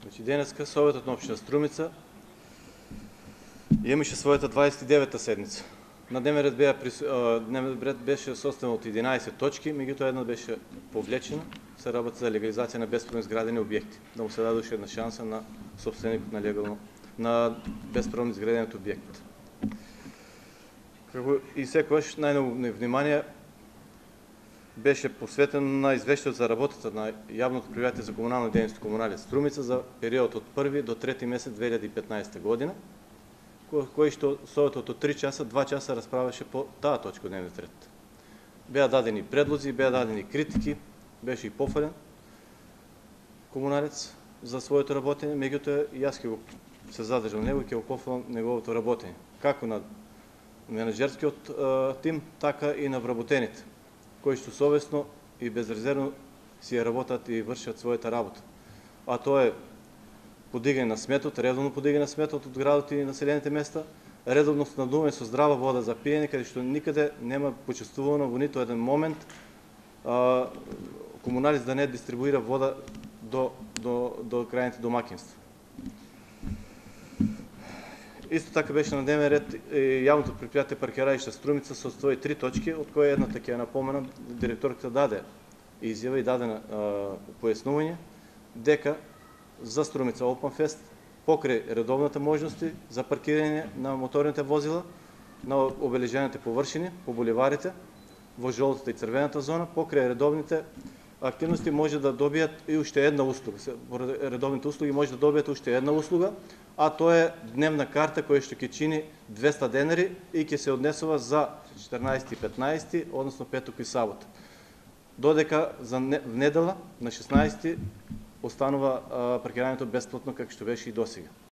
Значи денеска Советът на община Струмица имаше своята 29-та седмица. На дневен ред беше съставен от 11 точки, меѓутоа една беше повлечена, се работи за легализация на безправно изградени обекти, да му се даде още една шанса на собственикът на безправно изграденият обект. И секогаш най-много внимание беше посветено на извещането за работата на явното предприятие за комунална дейност Комуналец Струмица за период от 1 до 3 месец 2015 година, кој што Советот од 3 часа, 2 часа разправяше по таа точка од дневниот ред. Беа дадени предлози, беа дадени критики, беше и пофален Комуналец за своето работење, меѓутоа и јас ќе го се задржам него и ќе го пофалам неговото работење, како на менеджерскиот тим, така и на вработените, кои што совесно и безрезервно си ја работат и вршат својата работа. А тоа е подигање на сметот, редовно подигање на сметот од градот и населените места, редовно снабдување со здрава вода за пиење, каде што никаде нема почувствувано во ниту еден момент Комуналец да не дистрибуира вода до крајните домакинства. Исто така беше на дневен ред јавното предпријатие Паркираишта Струмица со своји 3 точки, од кои едната ќе ја напоменам, директорката даде изјава и даде појаснување дека за Струмица Open Fest покрај редовната можности за паркирање на моторните возила на обележените површини по буливарите во жолтата и црвената зона, покрај редовните активности може да добијат и уште една услуга. Редовните услуги може да добијат уште една услуга, а тоа е дневна карта која што ќе чини 200 денари и ќе се однесува за 14 и 15, односно петок и сабота. Додека за недела на 16 останува паркирањето бесплатно како што беше и досега.